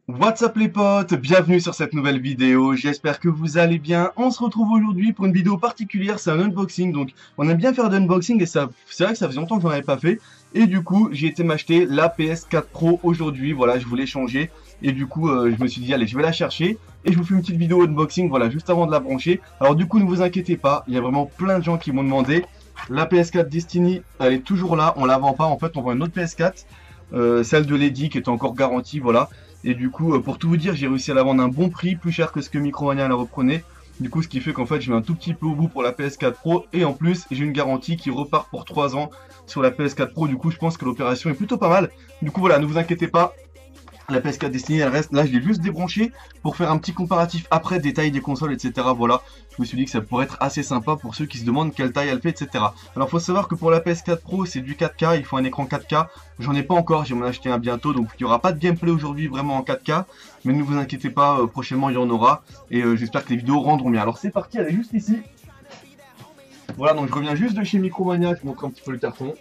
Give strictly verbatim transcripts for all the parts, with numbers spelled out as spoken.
What's up les potes, bienvenue sur cette nouvelle vidéo, j'espère que vous allez bien. On se retrouve aujourd'hui pour une vidéo particulière, c'est un unboxing, donc on aime bien faire d'unboxing et ça, c'est vrai que ça faisait longtemps que j'en avais pas fait. Et du coup, j'ai été m'acheter la P S quatre Pro aujourd'hui, voilà, je voulais changer. Et du coup, euh, je me suis dit, allez, je vais la chercher. Et je vous fais une petite vidéo unboxing, voilà, juste avant de la brancher. Alors du coup, ne vous inquiétez pas, il y a vraiment plein de gens qui m'ont demandé. La P S quatre Destiny, elle est toujours là, on la vend pas, en fait, on vend une autre P S quatre. Euh, celle de Lady qui est encore garantie, voilà. Et du coup, euh, pour tout vous dire, j'ai réussi à la vendre à un bon prix, plus cher que ce que Micromania la reprenait. Du coup, ce qui fait qu'en fait, je mets un tout petit peu au bout pour la P S quatre Pro. Et en plus, j'ai une garantie qui repart pour trois ans sur la P S quatre Pro. Du coup, je pense que l'opération est plutôt pas mal. Du coup, voilà, ne vous inquiétez pas. La P S quatre Destiny, elle reste. Là, je l'ai juste débranché pour faire un petit comparatif après des tailles des consoles, et cetera. Voilà, je me suis dit que ça pourrait être assez sympa pour ceux qui se demandent quelle taille elle fait, et cetera. Alors, faut savoir que pour la P S quatre Pro, c'est du quatre K, il faut un écran quatre K. J'en ai pas encore, j'ai m'en acheter un bientôt, donc il n'y aura pas de gameplay aujourd'hui vraiment en quatre K. Mais ne vous inquiétez pas, euh, prochainement il y en aura. Et euh, j'espère que les vidéos rendront bien. Alors, c'est parti, elle est juste ici. Voilà, donc je reviens juste de chez Micromania, je vous montre un petit peu le carton.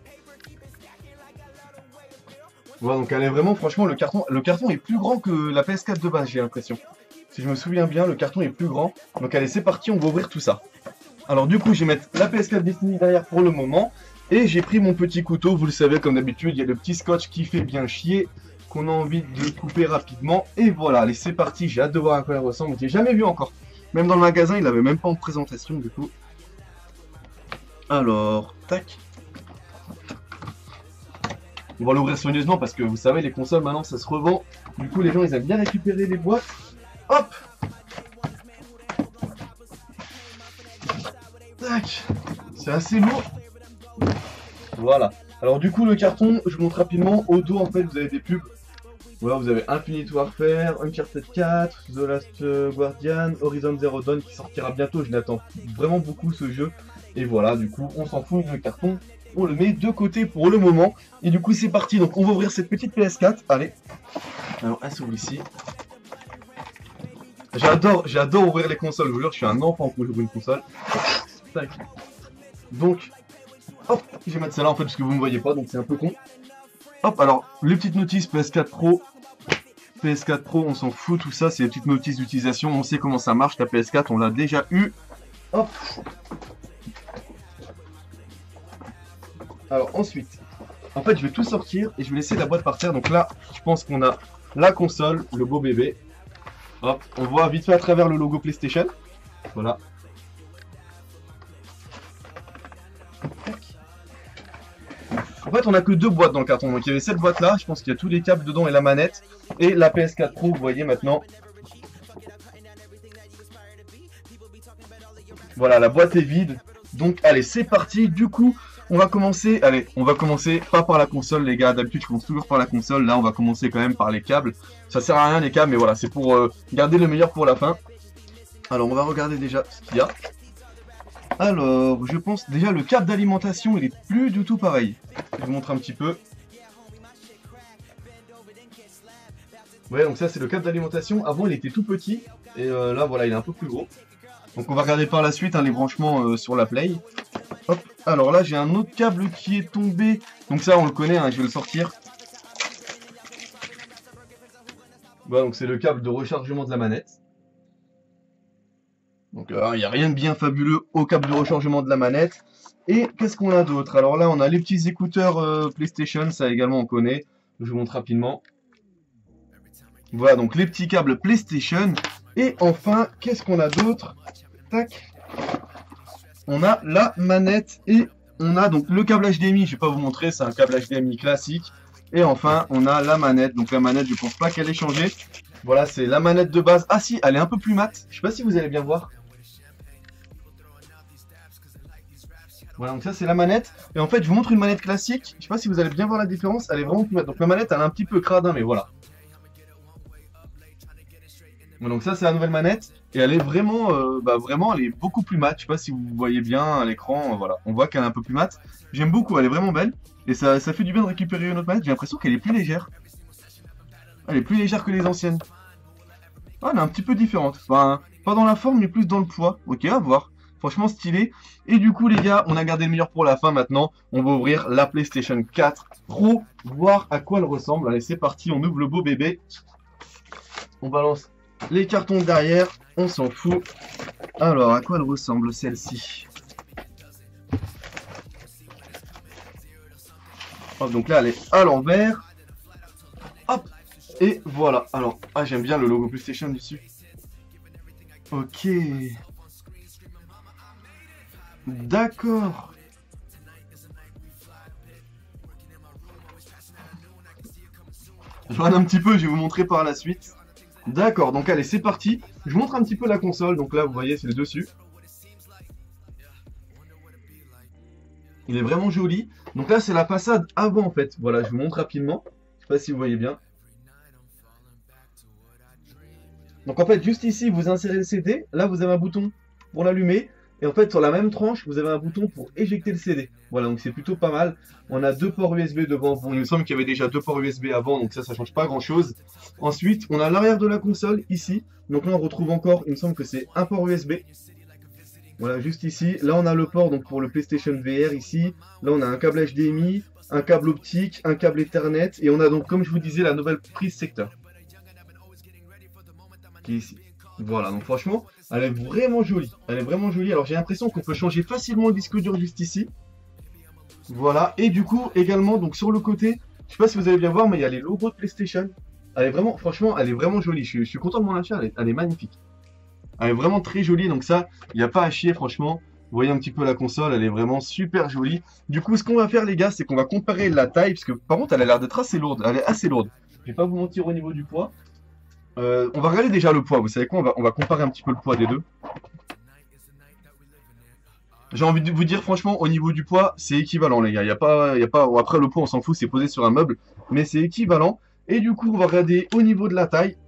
Voilà, donc elle est vraiment, franchement, le carton, le carton est plus grand que la P S quatre de base, j'ai l'impression. Si je me souviens bien, le carton est plus grand. Donc allez, c'est parti, on va ouvrir tout ça. Alors du coup, je vais mettre la P S quatre Destiny derrière pour le moment. Et j'ai pris mon petit couteau, vous le savez, comme d'habitude, il y a le petit scotch qui fait bien chier, qu'on a envie de couper rapidement. Et voilà, allez, c'est parti, j'ai hâte de voir à quoi elle ressemble, j'ai jamais vu encore. Même dans le magasin, il l'avait même pas en présentation, du coup. Alors, tac. On va l'ouvrir soigneusement parce que vous savez, les consoles maintenant ça se revend. Du coup, les gens ils aiment bien récupérer les boîtes. Hop! Tac! C'est assez lourd. Voilà. Alors, du coup, le carton, je vous montre rapidement. Au dos, en fait, vous avez des pubs. Voilà, vous avez Infinite Warfare, Uncharted quatre, The Last Guardian, Horizon Zero Dawn qui sortira bientôt. Je l'attends vraiment beaucoup ce jeu. Et voilà, du coup, on s'en fout du carton. On le met de côté pour le moment. Et du coup, c'est parti. Donc, on va ouvrir cette petite P S quatre. Allez. Alors, elle s'ouvre ici. J'adore, j'adore ouvrir les consoles. Je vous jure, je suis un enfant pour ouvrir une console. Tac. Donc, hop, je vais mettre celle-là en fait parce que vous ne voyez pas, donc c'est un peu con. Hop, alors, les petites notices P S quatre Pro. P S quatre Pro, on s'en fout, tout ça. C'est les petites notices d'utilisation. On sait comment ça marche. La P S quatre, on l'a déjà eu. Hop. Alors ensuite, en fait je vais tout sortir et je vais laisser la boîte par terre. Donc là, je pense qu'on a la console, le beau bébé. Hop, on voit vite fait à travers le logo PlayStation. Voilà. En fait, on a que deux boîtes dans le carton. Donc il y avait cette boîte là, je pense qu'il y a tous les câbles dedans et la manette. Et la P S quatre Pro, vous voyez maintenant. Voilà, la boîte est vide. Donc allez, c'est parti. Du coup, on va commencer, allez, on va commencer pas par la console les gars, d'habitude je commence toujours par la console, là on va commencer quand même par les câbles. Ça sert à rien les câbles, mais voilà, c'est pour euh, garder le meilleur pour la fin. Alors on va regarder déjà ce qu'il y a. Alors, je pense déjà le câble d'alimentation, il est plus du tout pareil. Je vous montre un petit peu. Ouais, donc ça c'est le câble d'alimentation, avant il était tout petit, et euh, là voilà, il est un peu plus gros. Donc on va regarder par la suite hein, les branchements euh, sur la Play. Hop, alors là j'ai un autre câble qui est tombé. Donc ça on le connaît, hein, je vais le sortir. Voilà, donc c'est le câble de rechargement de la manette. Donc il euh, n'y a rien de bien fabuleux au câble de rechargement de la manette. Et qu'est-ce qu'on a d'autre? Alors là on a les petits écouteurs euh, PlayStation, ça également on connaît. Je vous montre rapidement. Voilà, donc les petits câbles PlayStation. Et enfin, qu'est-ce qu'on a d'autre? Tac. On a la manette et on a donc le câble H D M I, je vais pas vous montrer, c'est un câble H D M I classique. Et enfin, on a la manette, donc la manette, je pense pas qu'elle ait changé. Voilà, c'est la manette de base. Ah si, elle est un peu plus mate, je sais pas si vous allez bien voir. Voilà, donc ça c'est la manette. Et en fait, je vous montre une manette classique, je sais pas si vous allez bien voir la différence, elle est vraiment plus mate. Donc la manette, elle est un petit peu crade, hein, mais voilà. Donc ça c'est la nouvelle manette et elle est vraiment, euh, bah vraiment elle est beaucoup plus mate. Je sais pas si vous voyez bien à l'écran, euh, voilà, on voit qu'elle est un peu plus mate. J'aime beaucoup, elle est vraiment belle et ça, ça fait du bien de récupérer une autre manette. J'ai l'impression qu'elle est plus légère. Elle est plus légère que les anciennes. Ah, elle est un petit peu différente. Enfin, pas dans la forme mais plus dans le poids. Ok, à voir. Franchement stylé. Et du coup les gars, on a gardé le meilleur pour la fin maintenant. On va ouvrir la PlayStation quatre Pro, voir à quoi elle ressemble. Allez c'est parti, on ouvre le beau bébé. On balance les cartons derrière, on s'en fout. Alors, à quoi elle ressemble celle-ci? Hop, donc là, elle est à l'envers. Hop, et voilà. Alors, ah, j'aime bien le logo PlayStation dessus. Ok. D'accord. Je regarde un petit peu, je vais vous montrer par la suite. D'accord, donc allez, c'est parti. Je vous montre un petit peu la console. Donc là, vous voyez, c'est le dessus. Il est vraiment joli. Donc là, c'est la façade avant, en fait. Voilà, je vous montre rapidement. Je sais pas si vous voyez bien. Donc en fait, juste ici, vous insérez le C D. Là, vous avez un bouton pour l'allumer. Et en fait, sur la même tranche, vous avez un bouton pour éjecter le C D. Voilà, donc c'est plutôt pas mal. On a deux ports U S B devant. Bon, il me semble qu'il y avait déjà deux ports U S B avant, donc ça, ça change pas grand-chose. Ensuite, on a l'arrière de la console, ici. Donc là, on retrouve encore, il me semble que c'est un port U S B. Voilà, juste ici. Là, on a le port donc pour le PlayStation V R ici. Là, on a un câble H D M I, un câble optique, un câble Ethernet. Et on a donc, comme je vous disais, la nouvelle prise secteur. Qui est ici. Voilà, donc franchement, elle est vraiment jolie. Elle est vraiment jolie. Alors, j'ai l'impression qu'on peut changer facilement le disque dur juste ici. Voilà, et du coup, également, donc sur le côté, je sais pas si vous allez bien voir, mais il y a les logos de PlayStation. Elle est vraiment, franchement, elle est vraiment jolie. Je suis, je suis content de mon achat, elle est, elle est magnifique. Elle est vraiment très jolie, donc ça, il n'y a pas à chier, franchement. Vous voyez un petit peu la console, elle est vraiment super jolie. Du coup, ce qu'on va faire, les gars, c'est qu'on va comparer la taille, parce que par contre, elle a l'air d'être assez lourde. Elle est assez lourde. Je vais pas vous mentir au niveau du poids. Euh, on va regarder déjà le poids. Vous savez quoi, on va, on va comparer un petit peu le poids des deux. J'ai envie de vous dire, franchement, au niveau du poids, c'est équivalent, les gars. Il y a pas, il y a pas. Bon, après, le poids, on s'en fout, c'est posé sur un meuble, mais c'est équivalent. Et du coup, on va regarder au niveau de la taille.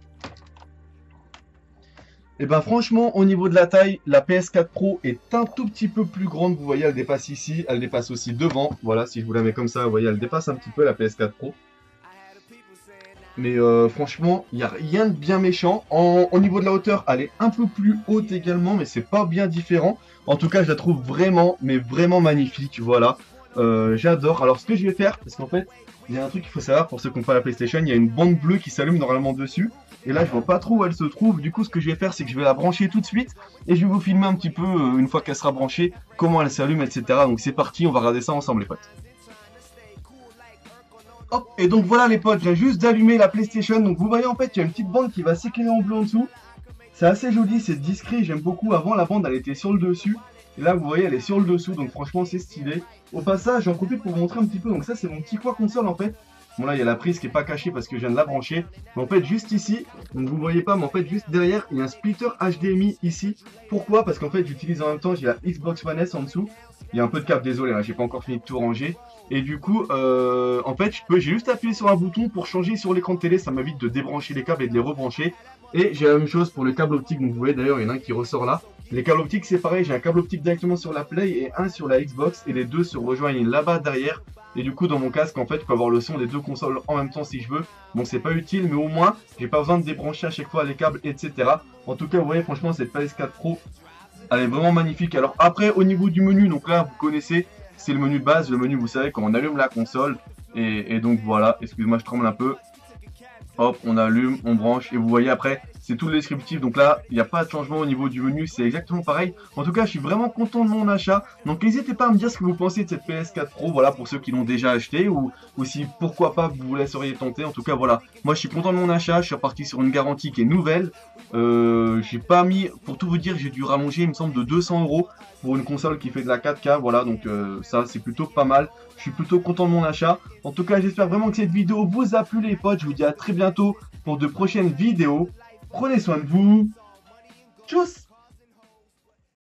Et ben franchement, au niveau de la taille, la P S quatre Pro est un tout petit peu plus grande. Vous voyez, elle dépasse ici, elle dépasse aussi devant. Voilà, si je vous la mets comme ça, vous voyez, elle dépasse un petit peu la P S quatre Pro. Mais euh, franchement, il n'y a rien de bien méchant. En, au niveau de la hauteur, elle est un peu plus haute également, mais c'est pas bien différent. En tout cas, je la trouve vraiment, mais vraiment magnifique. Voilà, euh, j'adore. Alors, ce que je vais faire, parce qu'en fait, il y a un truc qu'il faut savoir pour ceux qui n'ont pas la PlayStation, il y a une bande bleue qui s'allume normalement dessus. Et là, je vois pas trop où elle se trouve. Du coup, ce que je vais faire, c'est que je vais la brancher tout de suite. Et je vais vous filmer un petit peu, euh, une fois qu'elle sera branchée, comment elle s'allume, et cetera. Donc c'est parti, on va regarder ça ensemble, les potes. Hop, et donc voilà les potes, je viens juste d'allumer la PlayStation. Donc vous voyez en fait, il y a une petite bande qui va s'éclairer en bleu en dessous. C'est assez joli, c'est discret, j'aime beaucoup. Avant, la bande, elle était sur le dessus. Et là, vous voyez, elle est sur le dessous. Donc franchement, c'est stylé. Au passage, j'en profite pour vous montrer un petit peu. Donc ça, c'est mon petit coin console en fait. Bon là, il y a la prise qui n'est pas cachée parce que je viens de la brancher. Mais en fait, juste ici, donc vous voyez pas, mais en fait, juste derrière, il y a un splitter H D M I ici. Pourquoi? Parce qu'en fait, j'utilise en même temps, j'ai la Xbox One S en dessous. Il y a un peu de câble, désolé, hein, j'ai pas encore fini de tout ranger. Et du coup, euh, en fait, je peux, j'ai juste appuyé sur un bouton pour changer sur l'écran de télé. Ça m'évite de débrancher les câbles et de les rebrancher. Et j'ai la même chose pour le câble optique. Donc vous voyez d'ailleurs, il y en a un qui ressort là. Les câbles optiques, c'est pareil. J'ai un câble optique directement sur la Play et un sur la Xbox. Et les deux se rejoignent là-bas derrière. Et du coup, dans mon casque, en fait, je peux avoir le son des deux consoles en même temps si je veux. Bon, c'est pas utile, mais au moins, j'ai pas besoin de débrancher à chaque fois les câbles, et cetera. En tout cas, vous voyez, franchement, cette P S quatre Pro, elle est vraiment magnifique. Alors après, au niveau du menu, donc là, vous connaissez, c'est le menu de base. Le menu, vous savez, quand on allume la console. Et, et donc voilà, excuse-moi, je tremble un peu. Hop, on allume, on branche, et vous voyez après, c'est tout le descriptif. Donc là, il n'y a pas de changement au niveau du menu, c'est exactement pareil. En tout cas, je suis vraiment content de mon achat. Donc n'hésitez pas à me dire ce que vous pensez de cette P S quatre Pro, voilà, pour ceux qui l'ont déjà acheté, ou, ou si pourquoi pas vous vous laisseriez tenter. En tout cas, voilà, moi je suis content de mon achat, je suis reparti sur une garantie qui est nouvelle. Euh, j'ai pas mis, pour tout vous dire, j'ai dû rallonger, il me semble, de deux cents euros pour une console qui fait de la quatre K, voilà, donc euh, ça c'est plutôt pas mal. Je suis plutôt content de mon achat. En tout cas, j'espère vraiment que cette vidéo vous a plu les potes. Je vous dis à très bientôt pour de prochaines vidéos. Prenez soin de vous. Tchuss!